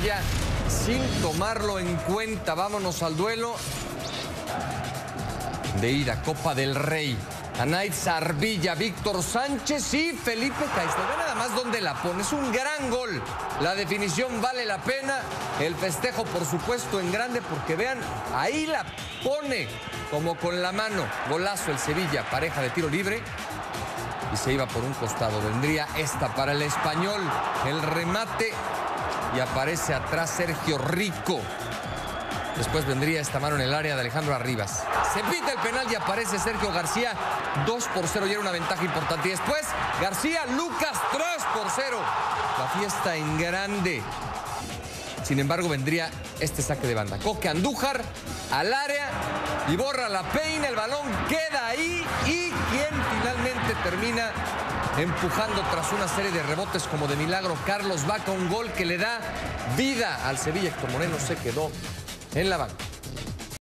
Sevilla sin tomarlo en cuenta. Vámonos al duelo de ida, Copa del Rey. Anaid Sarvilla, Víctor Sánchez y Felipe Caicedo. Ve nada más dónde la pone. Es un gran gol. La definición vale la pena. El festejo, por supuesto, en grande, porque vean, ahí la pone como con la mano. Golazo el Sevilla, pareja de tiro libre. Y se iba por un costado. Vendría esta para el Español. El remate. Y aparece atrás Sergio Rico. Después vendría esta mano en el área de Alejandro Arribas. Se pita el penal y aparece Sergio García. 2-0 y era una ventaja importante. Y después García, Lucas, 3-0. La fiesta en grande. Sin embargo, vendría este saque de banda. Coque Andújar al área y borra la peina. El balón queda ahí. Y quien finalmente termina empujando tras una serie de rebotes como de milagro, Carlos Vaca, un gol que le da vida al Sevilla. Héctor Moreno se quedó en la banca.